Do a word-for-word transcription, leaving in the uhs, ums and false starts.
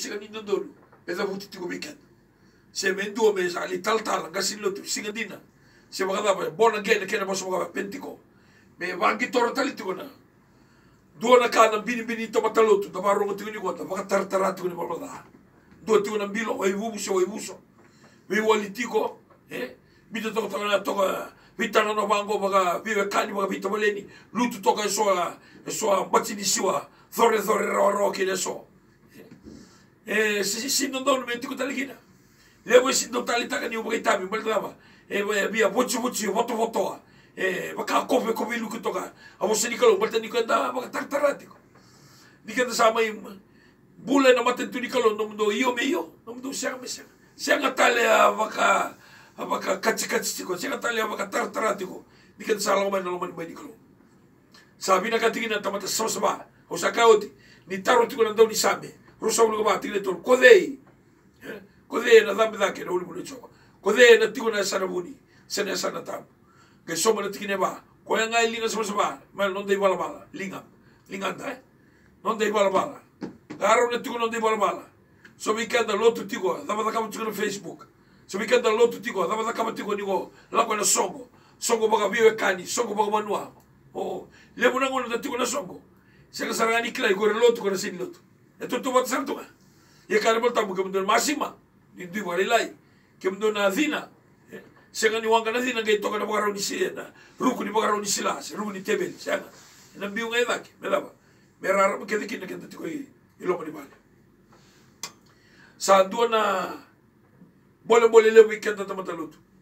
singa ni dondolo beza muti tiko weekend se mendo me sa li tal tal gasin lo singa dina se bagada bona gene kena baso baga pentiko me vangi toro tali tiko na dua na kana bini bini to matalotu da baro ngoti ni kota baga tartara tiko ni babada dua tiko na bilo oi bubuso oi buso we wali tiko eh bito to to na to vitana no bango baga vive kani baga vita moleni lutu toka soa soa batini siwa thore thore ro ro kile so eh si si non do me tiko taligina levo si do talitaka ni ubrita mi balava e via voci voci voto voto e baka kope kope luku toka amo se nikalo balta ni kanda baka tartaratiko ni kanda sama im bule na matentu nikalo no mundo io me io no mundo sia me sia sia ngatale baka baka kachi kachi tiko sia ngatale baka tartaratiko ni kanda sala mai no mai nikalo sabina katigina tamata sosba o sakaoti ni taro tiko na do ni sabe rosa ulo ba tigre to kodei kodei na dhambi dhake na uli mule choka kodei na tiko na sana buni sana sana tamu ke soma na tikine ba ko ya ngai linga sama sama mal non dei bala bala linga linga dai non dei bala bala garo na tiko non dei bala bala so mi kanda lotu tiko dava kama tiko na Facebook so mi kanda lotu tiko dava kama tiko niko la ko na songo songo baga biwe kani songo baga manua o le muna ngona na tiko na songo sega sarani kila ko lotu ko na sin lotu e to to bat santo ye kare volta mu ke mdo masima ni di wale lai ke mdo na zina sega ni wanga na zina ke toka na bagaro ni sina ruku ni bagaro ni silas ruku ni tebel sega na biu ngai dak me lava me rara ke dikina ke tiko i ilo ni bale sa duana bole bole le weekend ta matalutu